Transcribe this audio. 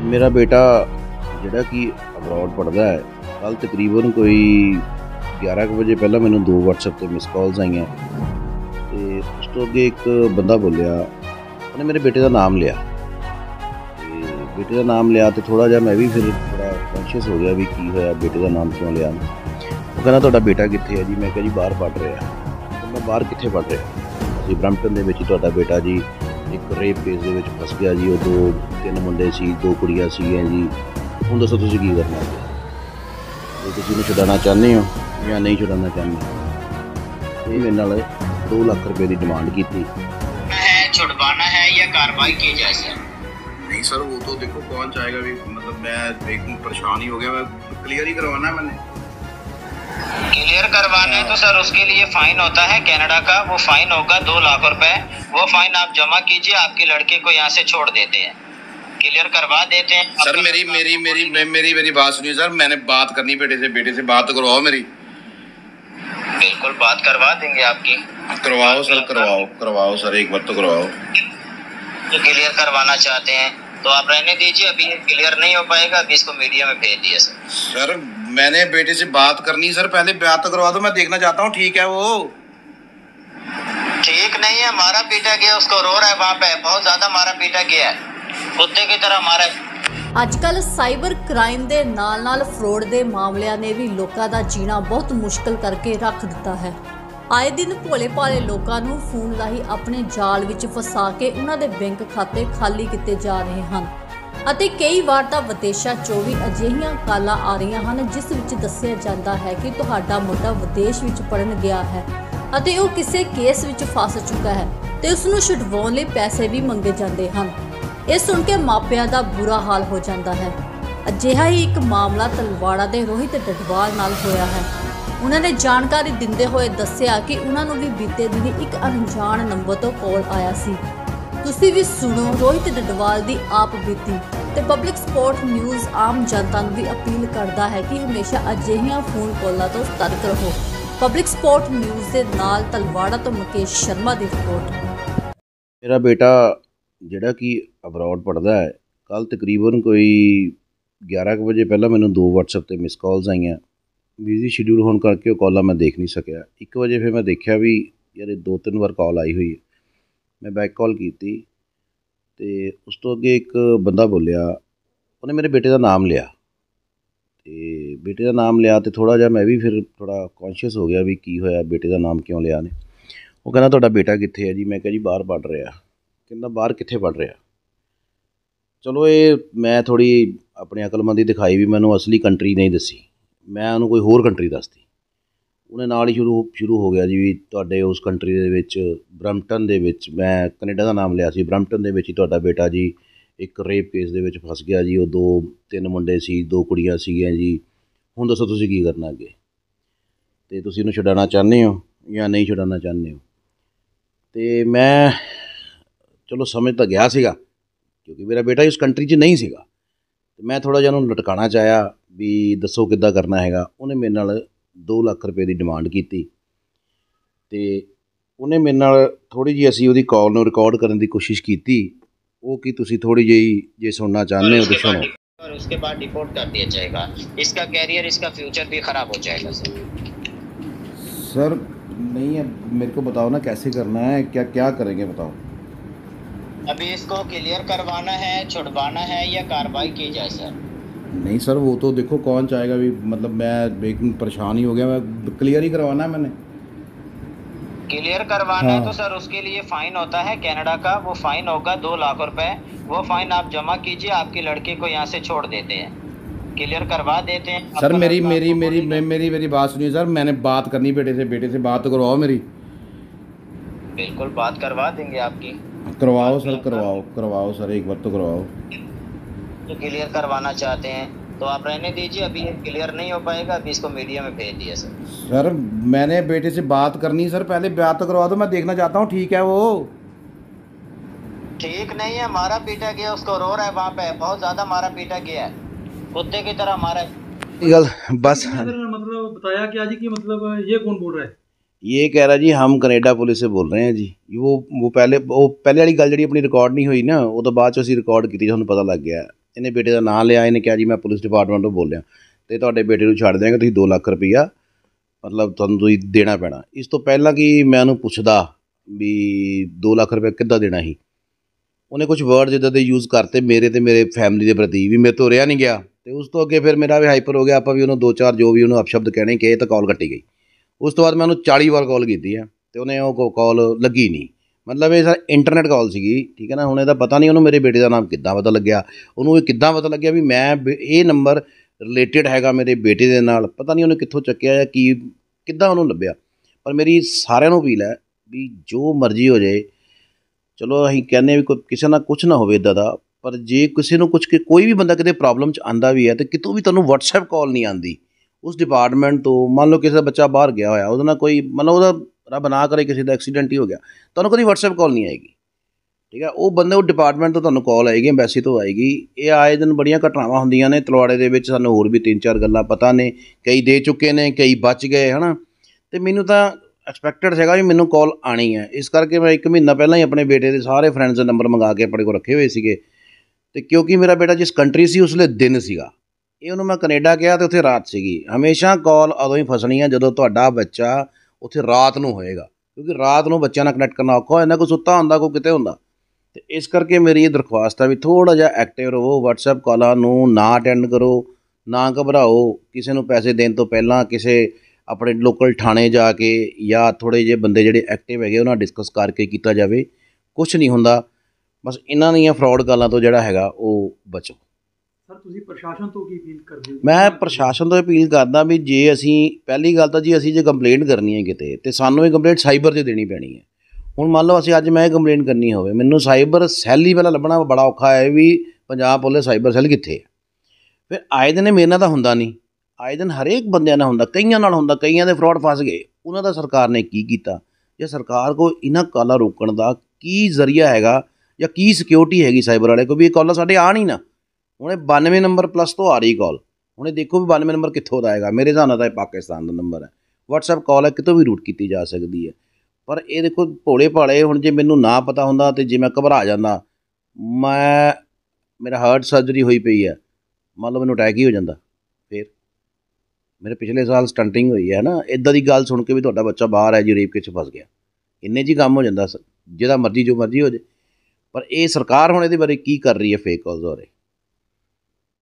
मेरा बेटा ਜਿਹੜਾ ਕਿ ਅਬਰੋਡ ਪੜ੍ਹਦਾ ਹੈ, ਕੱਲ੍ਹ ਤਕਰੀਬਨ ਕੋਈ 11 ਕੁ ਵਜੇ ਪਹਿਲਾਂ ਮੈਨੂੰ 2 WhatsApp 'ਤੇ ਮਿਸ ਕਾਲਸ ਆਈਆਂ ਅਤੇ ਉਸ ਤੋਂ ਅੱਗੇ ਇੱਕ ਬੰਦਾ ਬੋਲਿਆ, ਉਹਨੇ ਮੇਰੇ ਬੇਟੇ ਦਾ ਨਾਮ ਲਿਆ ਅਤੇ ਬੇਟੇ ਦਾ ਨਾਮ ਲਿਆ ਅਤੇ ਥੋੜ੍ਹਾ ਜਿਹਾ ਮੈਂ ਵੀ ਫਿਰ ਥੋੜ੍ਹਾ ਕੌਨਸ਼ੀਅਸ ਹੋ ਗਿਆ ਵੀ ਕੀ ਹੋਇਆ, ਬੇਟੇ ਦਾ ਨਾਮ ਕਿਉਂ ਲਿਆ। ਉਹ ਕਹਿੰਦਾ ਤੁਹਾਡਾ ਬੇਟਾ ਕਿੱਥੇ ਹੈ ਜੀ? ਮੈਂ ਕਿਹਾ ਜੀ ਬਾਹਰ ਪੜ੍ਹ ਰਿਹਾ। ਮੈਂ ਬਾਹਰ ਕਿੱਥੇ ਪੜ੍ਹ ਰਿਹਾ? ਅਸੀਂ ਬਰੈਂਪਟਨ ਦੇ ਵਿੱਚ ਤੁਹਾਡਾ ਬੇਟਾ ਜੀ ਇੱਕ ਰੇਪ ਕੇਸ ਦੇ ਵਿੱਚ ਫਸ ਗਿਆ ਜੀ। ਉਹ 2-3 ਮੁੰਡੇ ਸੀ, 2 ਕੁੜੀਆਂ ਸੀਗੀਆਂ ਜੀ। ਹੁਣ ਦੱਸੋ ਤੁਸੀਂ ਕੀ ਕਰਨਾ? ਜੇ ਤੁਸੀਂ ਇਹਨੂੰ ਛੁਡਾਉਣਾ ਚਾਹੁੰਦੇ ਹੋ ਜਾਂ ਨਹੀਂ ਛੁਡਾਉਣਾ ਚਾਹੁੰਦੇ। ਇਹ ਮੇਰੇ ਨਾਲ 2 ਲੱਖ रुपए की डिमांड की थी। छुड़वाना है या कार्रवाई की जाए सर? नहीं सर, वो तो देखो कौन चाहेगा भी, मतलब मैं एकदम परेशान ही हो गया। मैं क्लियर ही करवाना है, मैंने क्लियर करवाना है तो सर उसके लिए फाइन होता है कनाडा का, वो फाइन होगा 2 लाख रुपए। वो फाइन आप जमा कीजिए, आपके लड़के को यहाँ से छोड़ देते हैं, क्लियर करवा देते हैं। सर मेरी बात सुनिए सर, मैंने बात करनी बेटे से बात तो करवाओ मेरी। बिल्कुल बात करवा देंगे आपकी। करवाओ सर, करवाओ सर, एक बार तो करवाओ। जो क्लियर करवाना चाहते हैं तो आप रहने दीजिए, अभी क्लियर नहीं हो पाएगा, अभी इसको मीडिया में भेज दिया सर। सर मैंने बेटे से बात करनी सर, पहले बात तो करवा दो, मैं देखना चाहता हूँ। ठीक है, वो ठीक नहीं है, मारा पीटा गया, उसको रो रहा है वहाँ पे, बहुत ज्यादा मारा पीटा गया है, कुत्ते की तरह मारा। ਅੱਜਕੱਲ ਸਾਈਬਰ ਕ੍ਰਾਈਮ ਦੇ ਨਾਲ ਫਰੋਡ ਦੇ ਮਾਮਲਿਆਂ ਨੇ ਵੀ ਲੋਕਾਂ ਦਾ ਜੀਣਾ ਬਹੁਤ ਮੁਸ਼ਕਲ ਕਰਕੇ ਰੱਖ ਦਿੱਤਾ ਹੈ। ਆਏ ਦਿਨ ਭੋਲੇ ਭਾਲੇ ਲੋਕਾਂ ਨੂੰ ਫੋਨ ਰਾਹੀਂ ਆਪਣੇ ਜਾਲ ਵਿੱਚ ਫਸਾ ਕੇ ਉਹਨਾਂ ਦੇ ਬੈਂਕ ਖਾਤੇ ਖਾਲੀ ਕੀਤੇ ਜਾ ਰਹੇ ਹਨ ਅਤੇ ਕਈ ਵਾਰ ਤਾਂ ਵਿਦੇਸ਼ਾਂ 'ਚੋਂ ਵੀ ਅਜਿਹੀਆਂ ਕਾਲਾਂ ਆ ਰਹੀਆਂ ਹਨ ਜਿਸ ਵਿੱਚ ਦੱਸਿਆ ਜਾਂਦਾ ਹੈ ਕਿ ਤੁਹਾਡਾ ਮੁੰਡਾ ਵਿਦੇਸ਼ ਵਿੱਚ ਪੜ੍ਹਨ ਗਿਆ ਹੈ ਅਤੇ ਉਹ ਕਿਸੇ ਕੇਸ ਵਿੱਚ ਫਸ ਚੁੱਕਾ ਹੈ ਤੇ ਉਸ ਨੂੰ ਛੁਡਵਾਉਣ ਲਈ ਪੈਸੇ ਵੀ ਮੰਗੇ ਜਾਂਦੇ ਹਨ। ਇਹ ਸੁਣ ਕੇ ਮਾਪਿਆਂ ਦਾ ਬੁਰਾ ਹਾਲ ਹੋ ਜਾਂਦਾ ਹੈ। ਅਜਿਹਾ ਹੀ ਇੱਕ ਮਾਮਲਾ ਤਲਵਾੜਾ ਦੇ ਰੋਹਿਤ ਡਡਵਾਲ ਨਾਲ ਹੋਇਆ ਹੈ। ਉਹਨਾਂ ਨੇ ਜਾਣਕਾਰੀ ਦਿੰਦੇ ਹੋਏ ਦੱਸਿਆ ਕਿ ਉਹਨਾਂ ਨੂੰ ਵੀ ਬੀਤੇ ਦਿਨੀ ਇੱਕ ਅਣਜਾਣ ਨੰਬਰ ਤੋਂ ਕਾਲ ਆਇਆ ਸੀ। ਤੁਸੀਂ ਵੀ ਸੁਣੋ ਰੋਹਿਤ ਡਡਵਾਲ ਦੀ ਆਪ ਬੀਤੀ ਤੇ ਪਬਲਿਕ ਸਪੋਰਟ ਨਿਊਜ਼ ਆਮ ਜਨਤਾ ਨੂੰ ਵੀ ਅਪੀਲ ਕਰਦਾ ਹੈ ਕਿ ਹਮੇਸ਼ਾ ਅਜਿਹੀਆਂ ਫੋਨ ਕਾਲਾਂ ਤੋਂ ਸਤਰਕ ਰਹੋ। ਪਬਲਿਕ ਸਪੋਰਟ ਨਿਊਜ਼ ਦੇ ਨਾਲ ਤਲਵਾੜਾ ਤੋਂ ਮੁਕੇਸ਼ ਸ਼ਰਮਾ ਦੀ ਰਿਪੋਰਟ। ਮੇਰਾ ਬੇਟਾ ਜਿਹੜਾ ਕਿ ਅਬਰੋਡ ਪੜ੍ਹਦਾ ਹੈ, ਕੱਲ੍ਹ ਤਕਰੀਬਨ ਕੋਈ 11 ਕੁ ਵਜੇ ਪਹਿਲਾਂ ਮੈਨੂੰ 2 WhatsApp 'ਤੇ ਮਿਸ ਕਾਲਸ ਆਈਆਂ। ਬਿਜ਼ੀ ਸ਼ਡਿਊਲ ਹੋਣ ਕਰਕੇ ਉਹ ਕਾਲਾਂ ਮੈਂ ਦੇਖ ਨਹੀਂ ਸਕਿਆ। 1 ਵਜੇ ਫਿਰ ਮੈਂ ਦੇਖਿਆ ਵੀ ਯਾਰ 2-3 ਵਾਰ ਕਾਲ ਆਈ ਹੋਈ ਹੈ। ਮੈਂ ਬੈਕ ਕਾਲ ਕੀਤੀ ਅਤੇ ਉਸ ਤੋਂ ਅੱਗੇ ਇੱਕ ਬੰਦਾ ਬੋਲਿਆ, ਉਹਨੇ ਮੇਰੇ ਬੇਟੇ ਦਾ ਨਾਮ ਲਿਆ ਅਤੇ ਬੇਟੇ ਦਾ ਨਾਮ ਲਿਆ ਅਤੇ ਥੋੜ੍ਹਾ ਜਿਹਾ ਮੈਂ ਵੀ ਫਿਰ ਥੋੜ੍ਹਾ ਕੌਨਸ਼ੀਅਸ ਹੋ ਗਿਆ ਵੀ ਕੀ ਹੋਇਆ, ਬੇਟੇ ਦਾ ਨਾਮ ਕਿਉਂ ਲਿਆ ਨੇ। ਉਹ ਕਹਿੰਦਾ ਤੁਹਾਡਾ ਬੇਟਾ ਕਿੱਥੇ ਹੈ ਜੀ? ਮੈਂ ਕਿਹਾ ਜੀ ਬਾਹਰ ਪੜ੍ਹ ਰਿਹਾ। ਕਹਿੰਦਾ ਬਾਹਰ ਕਿੱਥੇ ਪੜ੍ਹ ਰਿਹਾ? ਚਲੋ ਇਹ ਮੈਂ ਥੋੜ੍ਹੀ ਆਪਣੀ ਅਕਲਮੰਦੀ ਦਿਖਾਈ ਵੀ ਮੈਨੂੰ ਅਸਲੀ ਕੰਟਰੀ ਨਹੀਂ ਦੱਸੀ, ਮੈਂ ਉਹਨੂੰ ਕੋਈ ਹੋਰ ਕੰਟਰੀ ਦੱਸਤੀ। ਉਹਨੇ ਨਾਲ ਹੀ ਸ਼ੁਰੂ ਹੋ ਗਿਆ ਜੀ ਵੀ ਤੁਹਾਡੇ ਉਸ ਕੰਟਰੀ ਦੇ ਵਿੱਚ ਬਰੈਂਪਟਨ ਦੇ ਵਿੱਚ, ਮੈਂ ਕੈਨੇਡਾ ਦਾ ਨਾਮ ਲਿਆ ਸੀ, ਬਰੈਂਪਟਨ ਦੇ ਵਿੱਚ ਹੀ ਤੁਹਾਡਾ ਬੇਟਾ ਜੀ ਇੱਕ ਰੇਪ ਕੇਸ ਦੇ ਵਿੱਚ ਫਸ ਗਿਆ ਜੀ। ਉਹ 2-3 ਮੁੰਡੇ ਸੀ, 2 ਕੁੜੀਆਂ ਸੀਗੀਆਂ ਜੀ। ਹੁਣ ਦੱਸੋ ਤੁਸੀਂ ਕੀ ਕਰਨਾ ਅੱਗੇ? ਅਤੇ ਤੁਸੀਂ ਇਹਨੂੰ ਛੁਡਾਉਣਾ ਚਾਹੁੰਦੇ ਹੋ ਜਾਂ ਨਹੀਂ ਛੁਡਾਉਣਾ ਚਾਹੁੰਦੇ ਹੋ। ਅਤੇ ਮੈਂ ਚਲੋ ਸਮਝ ਤਾਂ ਗਿਆ ਸੀਗਾ ਕਿਉਂਕਿ ਮੇਰਾ ਬੇਟਾ ਉਸ ਕੰਟਰੀ 'ਚ ਨਹੀਂ ਸੀਗਾ ਅਤੇ ਮੈਂ ਥੋੜ੍ਹਾ ਜਿਹਾ ਉਹਨੂੰ ਲਟਕਾਉਣਾ ਚਾਹਿਆ ਵੀ ਦੱਸੋ ਕਿੱਦਾਂ ਕਰਨਾ ਹੈਗਾ। ਉਹਨੇ ਮੇਰੇ ਨਾਲ 2 ਲੱਖ रुपए ਦੀ ਡਿਮਾਂਡ ਕੀਤੀ ਅਤੇ ਉਹਨੇ ਮੇਰੇ ਨਾਲ ਥੋੜ੍ਹੀ ਜਿਹੀ ਅਸੀਂ ਉਹਦੀ ਕਾਲ ਨੂੰ ਰਿਕਾਰਡ ਕਰਨ ਦੀ ਕੋਸ਼ਿਸ਼ ਕੀਤੀ। ਉਹ ਕੀ ਤੁਸੀਂ ਥੋੜ੍ਹੀ ਜਿਹੀ ਜੇ ਸੁਣਨਾ ਚਾਹੁੰਦੇ ਹੋ ਤਾਂ ਸੁਣੋ। और उसके बाद डिपोर्ट कर दिया जाएगा, इसका कैरियर, इसका फ्यूचर भी ख़राब हो जाएगा सर नहीं है, मेरे को बताओ ना कैसे करना है, क्या करेंगे बताओ। अभी इसको क्लियर करवाना है, छुड़वाना है या कार्रवाई की जाए सर? नहीं सर, वो तो देखो कौन चाहेगा भी, मतलब मैं एकदम परेशान ही हो गया। मैं क्लियर ही करवाना है, मैंने क्लियर करवाना है तो सर उसके लिए फाइन होता है कनाडा का, वो फाइन होगा 2 लाख रुपए। वो फाइन आप जमा कीजिए, आपके लड़के को यहाँ से छोड़ देते हैं, क्लियर करवा देते हैं। सर मेरी बात सुनिए सर, मैंने बात करनी बेटे से बात तो करवाओ मेरी। बिल्कुल बात करवा देंगे आपकी। करवाओ सर, करवाओ सर, एक बार तो करवाओ। जो क्लियर करवाना चाहते हैं तो आप रहने दीजिए, अभी क्लियर नहीं हो पाएगा, अभी इसको मीडिया में भेज दिया सर। सर मैंने बेटे से बात करनी सर, पहले बात तो करवा दो, मैं देखना चाहता हूँ। ठीक है, वो ठीक नहीं है, मारा पीटा गया, उसको रो रहा है वहाँ पे, बहुत ज्यादा मारा पीटा गया है, कुत्ते की तरह मारा है। बस मतलब बताया क्या जी कि मतलब ये कौन बोल रहा है? ये कह रहा जी हम कनेडा पुलिस से बोल रहे हैं जी। वो पहले वाली गल जी अपनी रिकॉर्ड नहीं हुई ना, वो तो बाद च असीं रिकॉर्ड की, ਸਾਨੂੰ पता लग गया। ਇਹਨੇ ਬੇਟੇ ਦਾ ਨਾਂ ਲਿਆ, ਇਹਨੇ ਕਿਹਾ ਜੀ ਮੈਂ ਪੁਲਿਸ ਡਿਪਾਰਟਮੈਂਟ ਤੋਂ ਬੋਲਿਆ ਅਤੇ ਤੁਹਾਡੇ ਬੇਟੇ ਨੂੰ ਛੱਡ ਦਿਆਂਗੇ, ਤੁਸੀਂ 2 ਲੱਖ ਰੁਪਈਆ ਮਤਲਬ ਤੁਹਾਨੂੰ ਤੁਸੀਂ ਦੇਣਾ ਪੈਣਾ। ਇਸ ਤੋਂ ਪਹਿਲਾਂ ਕਿ ਮੈਂ ਉਹਨੂੰ ਪੁੱਛਦਾ ਵੀ 2 ਲੱਖ ਰੁਪਏ ਕਿੱਦਾਂ ਦੇਣਾ ਸੀ, ਉਹਨੇ ਕੁਛ ਵਰਡ ਜਿੱਦਾਂ ਦੇ ਯੂਜ਼ ਕਰਤੇ ਮੇਰੇ ਅਤੇ ਮੇਰੇ ਫੈਮਿਲੀ ਦੇ ਪ੍ਰਤੀ ਵੀ ਮੇਰੇ ਤੋਂ ਰਿਹਾ ਨਹੀਂ ਗਿਆ। ਅਤੇ ਉਸ ਤੋਂ ਅੱਗੇ ਫਿਰ ਮੇਰਾ ਵੀ ਹਾਈਪਰ ਹੋ ਗਿਆ, ਆਪਾਂ ਵੀ ਉਹਨੂੰ 2-4 ਜੋ ਵੀ ਉਹਨੂੰ ਅਪਸ਼ਬਦ ਕਹਿਣੇ ਕਹੇ ਤਾਂ ਕਾਲ ਕੱਟੀ ਗਈ। ਉਸ ਤੋਂ ਬਾਅਦ ਮੈਂ ਉਹਨੂੰ 40 ਵਾਰ ਕਾਲ ਕੀਤੀ ਹੈ ਅਤੇ ਉਹਨੇ ਉਹ ਕਾਲ ਲੱਗੀ ਨਹੀਂ। ਮਤਲਬ ਇਹ ਸਰ ਇੰਟਰਨੈਟ ਕਾਲ ਸੀਗੀ, ਠੀਕ ਹੈ ਨਾ। ਹੁਣ ਇਹਦਾ ਪਤਾ ਨਹੀਂ ਉਹਨੂੰ ਮੇਰੇ ਬੇਟੇ ਦਾ ਨਾਮ ਕਿੱਦਾਂ ਪਤਾ ਲੱਗਿਆ, ਉਹਨੂੰ ਇਹ ਕਿੱਦਾਂ ਪਤਾ ਲੱਗਿਆ ਵੀ ਮੈਂ ਇਹ ਨੰਬਰ ਰਿਲੇਟਿਡ ਹੈਗਾ ਮੇਰੇ ਬੇਟੇ ਦੇ ਨਾਲ, ਪਤਾ ਨਹੀਂ ਉਹਨੇ ਕਿੱਥੋਂ ਚੱਕਿਆ ਜਾਂ ਕੀ ਕਿੱਦਾਂ ਉਹਨੂੰ ਲੱਭਿਆ। ਪਰ ਮੇਰੀ ਸਾਰਿਆਂ ਨੂੰ ਅਪੀਲ ਹੈ ਵੀ ਜੋ ਮਰਜ਼ੀ ਹੋ ਜਾਏ, ਚਲੋ ਅਸੀਂ ਕਹਿੰਦੇ ਵੀ ਕਿਸੇ ਨਾਲ ਕੁਛ ਨਾ ਹੋਵੇ ਇੱਦਾਂ ਦਾ, ਪਰ ਜੇ ਕਿਸੇ ਨੂੰ ਕੁਛ ਕੋਈ ਵੀ ਬੰਦਾ ਕਿਤੇ ਪ੍ਰੋਬਲਮ 'ਚ ਆਉਂਦਾ ਵੀ ਹੈ ਅਤੇ ਕਿਤੋਂ ਵੀ ਤੁਹਾਨੂੰ ਵਟਸਐਪ ਕਾਲ ਨਹੀਂ ਆਉਂਦੀ ਉਸ ਡਿਪਾਰਟਮੈਂਟ ਤੋਂ, ਮੰਨ ਲਓ ਕਿਸੇ ਦਾ ਬੱਚਾ ਬਾਹਰ ਗਿਆ ਹੋਇਆ, ਉਹਦੇ ਨਾਲ ਕੋਈ ਮਤਲਬ ਉਹਦਾ ਰੱਬ ਨਾ ਕਰੇ ਕਿਸੇ ਦਾ ਐਕਸੀਡੈਂਟ ਹੀ ਹੋ ਗਿਆ, ਤੁਹਾਨੂੰ ਕਦੀ ਵਟਸਐਪ ਕਾਲ ਨਹੀਂ ਆਏਗੀ, ਠੀਕ ਹੈ। ਉਹ ਬੰਦੇ ਉਹ ਡਿਪਾਰਟਮੈਂਟ ਤੋਂ ਤੁਹਾਨੂੰ ਕਾਲ ਆਏਗੀ, ਐਮਬੈਸੀ ਤੋਂ ਆਏਗੀ। ਇਹ ਆਏ ਦਿਨ ਬੜੀਆਂ ਘਟਨਾਵਾਂ ਹੁੰਦੀਆਂ ਨੇ ਤਲਵਾੜੇ ਦੇ ਵਿੱਚ, ਸਾਨੂੰ ਹੋਰ ਵੀ 3-4 ਗੱਲਾਂ ਪਤਾ ਨੇ, ਕਈ ਦੇ ਚੁੱਕੇ ਨੇ, ਕਈ ਬਚ ਗਏ, ਹੈ ਨਾ। ਅਤੇ ਮੈਨੂੰ ਤਾਂ ਐਕਸਪੈਕਟਡ ਸੀਗਾ ਵੀ ਮੈਨੂੰ ਕਾਲ ਆਉਣੀ ਹੈ, ਇਸ ਕਰਕੇ ਮੈਂ 1 ਮਹੀਨਾ ਪਹਿਲਾਂ ਹੀ ਆਪਣੇ ਬੇਟੇ ਦੇ ਸਾਰੇ ਫਰੈਂਡਸ ਦੇ ਨੰਬਰ ਮੰਗਾ ਕੇ ਆਪਣੇ ਕੋਲ ਰੱਖੇ ਹੋਏ ਸੀਗੇ। ਅਤੇ ਕਿਉਂਕਿ ਮੇਰਾ ਬੇਟਾ ਜਿਸ ਕੰਟਰੀ ਸੀ ਉਸ ਵੇਲੇ ਦਿਨ ਸੀਗਾ, ਇਹ ਉਹਨੂੰ ਮੈਂ ਕੈਨੇਡਾ ਗਿਆ ਅਤੇ ਉੱਥੇ ਰਾਤ ਸੀਗੀ। ਹਮੇਸ਼ਾ ਕਾਲ ਉਦੋਂ ਹੀ ਫਸਣੀ ਹੈ ਜਦੋਂ ਤੁਹਾਡਾ ਬੱਚਾ ਉੱਥੇ ਰਾਤ ਨੂੰ ਹੋਏਗਾ, ਕਿਉਂਕਿ ਰਾਤ ਨੂੰ ਬੱਚਿਆਂ ਨਾਲ ਕਨੈਕਟ ਕਰਨਾ ਔਖਾ ਹੋ ਜਾਂਦਾ, ਕੋਈ ਸੁੱਤਾ ਹੁੰਦਾ, ਕੋਈ ਕਿਤੇ ਹੁੰਦਾ। ਅਤੇ ਇਸ ਕਰਕੇ ਮੇਰੀ ਇਹ ਦਰਖਾਸਤ ਹੈ ਵੀ ਥੋੜ੍ਹਾ ਜਿਹਾ ਐਕਟਿਵ ਰਹੋ, ਵਟਸਐਪ ਕਾਲਾਂ ਨੂੰ ਨਾ ਅਟੈਂਡ ਕਰੋ, ਨਾ ਘਬਰਾਓ। ਕਿਸੇ ਨੂੰ ਪੈਸੇ ਦੇਣ ਤੋਂ ਪਹਿਲਾਂ ਕਿਸੇ ਆਪਣੇ ਲੋਕਲ ਥਾਣੇ ਜਾ ਕੇ ਜਾਂ ਥੋੜ੍ਹੇ ਜਿਹੇ ਬੰਦੇ ਜਿਹੜੇ ਐਕਟਿਵ ਹੈਗੇ ਉਹਨਾਂ ਨਾਲ ਡਿਸਕਸ ਕਰਕੇ ਕੀਤਾ ਜਾਵੇ, ਕੁਛ ਨਹੀਂ ਹੁੰਦਾ। ਬਸ ਇਹਨਾਂ ਦੀਆਂ ਫਰੋਡ ਕਾਲਾਂ ਤੋਂ ਜਿਹੜਾ ਹੈਗਾ ਉਹ ਬਚੋ। ਸਰ ਤੁਸੀਂ ਪ੍ਰਸ਼ਾਸਨ ਤੋਂ ਕੀ ਅਪੀਲ ਕਰਦੇ ਹੋ? ਮੈਂ ਪ੍ਰਸ਼ਾਸਨ ਤੋਂ ਅਪੀਲ ਕਰਦਾ ਵੀ ਜੇ ਅਸੀਂ ਪਹਿਲੀ ਗੱਲ ਤਾਂ ਜੀ ਅਸੀਂ ਜੇ ਕੰਪਲੇਂਟ ਕਰਨੀ ਹੈ ਕਿਤੇ, ਅਤੇ ਸਾਨੂੰ ਇਹ ਕੰਪਲੇਂਟ ਸਾਈਬਰ 'ਤੇ ਦੇਣੀ ਪੈਣੀ ਹੈ। ਹੁਣ ਮੰਨ ਲਓ ਅਸੀਂ ਅੱਜ ਮੈਂ ਇਹ ਕੰਪਲੇਂਟ ਕਰਨੀ ਹੋਵੇ, ਮੈਨੂੰ ਸਾਈਬਰ ਸੈੱਲ ਹੀ ਪਹਿਲਾਂ ਲੱਭਣਾ ਬੜਾ ਔਖਾ ਹੈ ਵੀ ਪੰਜਾਬ ਪੁਲਿਸ ਸਾਈਬਰ ਸੈੱਲ ਕਿੱਥੇ ਹੈ। ਫਿਰ ਆਏ ਦਿਨ ਮੇਰੇ ਨਾਲ ਤਾਂ ਹੁੰਦਾ ਨਹੀਂ, ਆਏ ਦਿਨ ਹਰੇਕ ਬੰਦਿਆਂ ਨਾਲ ਹੁੰਦਾ, ਕਈਆਂ ਨਾਲ ਹੁੰਦਾ, ਕਈਆਂ ਦੇ ਫਰੋਡ ਫਸ ਗਏ। ਉਹਨਾਂ ਦਾ ਸਰਕਾਰ ਨੇ ਕੀ ਕੀਤਾ, ਜਾਂ ਸਰਕਾਰ ਕੋਲ ਇਹਨਾਂ ਕਾਲਾਂ ਰੋਕਣ ਦਾ ਕੀ ਜ਼ਰੀਆ ਹੈਗਾ ਜਾਂ ਕੀ ਸਿਕਿਉਰਿਟੀ ਹੈਗੀ ਸਾਈਬਰ ਵਾਲੇ ਕੋਲ ਵੀ ਇਹ ਕਾਲਾਂ ਸਾਡੇ ਆਉਣ ਹੀ ਨਾ। ਹੁਣ ਇਹ 92 ਨੰਬਰ ਪਲੱਸ ਤੋਂ ਆ ਰਹੀ ਕਾਲ, ਹੁਣ ਇਹ ਦੇਖੋ ਵੀ 92 ਨੰਬਰ ਕਿੱਥੋਂ ਦਾ ਆਏਗਾ। ਮੇਰੇ ਹਿਸਾਬ ਨਾਲ ਤਾਂ ਇਹ ਪਾਕਿਸਤਾਨ ਦਾ ਨੰਬਰ ਹੈ। ਵਟਸਐਪ ਕਾਲ ਹੈ, ਕਿਤੋਂ ਵੀ ਰੂਟ ਕੀਤੀ ਜਾ ਸਕਦੀ ਹੈ। ਪਰ ਇਹ ਦੇਖੋ ਭੋਲੇ ਭਾਲੇ, ਹੁਣ ਜੇ ਮੈਨੂੰ ਨਾ ਪਤਾ ਹੁੰਦਾ ਅਤੇ ਜੇ ਮੈਂ ਘਬਰਾ ਜਾਂਦਾ, ਮੇਰਾ ਹਾਰਟ ਸਰਜਰੀ ਹੋਈ ਪਈ ਹੈ, ਮੰਨ ਲਓ ਮੈਨੂੰ ਅਟੈਕ ਹੀ ਹੋ ਜਾਂਦਾ, ਫਿਰ ਮੇਰੇ ਪਿਛਲੇ ਸਾਲ ਸਟੰਟਿੰਗ ਹੋਈ ਹੈ ਨਾ। ਇੱਦਾਂ ਦੀ ਗੱਲ ਸੁਣ ਕੇ ਵੀ ਤੁਹਾਡਾ ਬੱਚਾ ਬਾਹਰ ਹੈ ਜੀ, ਰੇਪ ਕੇਸ 'ਚ ਫਸ ਗਿਆ, ਇੰਨੇ 'ਚ ਹੀ ਕੰਮ ਹੋ ਜਾਂਦਾ, ਜਿਹਦਾ ਮਰਜ਼ੀ ਜੋ ਮਰਜ਼ੀ ਹੋ ਜਾਏ। ਪਰ ਇਹ ਸਰਕਾਰ ਹੁਣ ਇਹਦੇ ਬਾਰੇ ਕੀ ਕਰ ਰਹੀ ਹੈ ਫੇਕ ਕਾਲਸ ਬਾਰੇ?